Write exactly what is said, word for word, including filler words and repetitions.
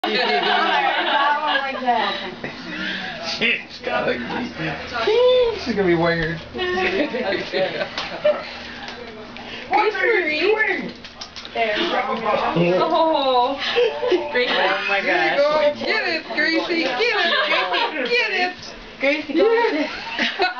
That one like that. It's gonna be, this is gonna be weird. What's Marie? There. Oh, Gracie. Oh my There you gosh. go. Get it, Gracie. Get it, Gracie. Get it. Gracie, go.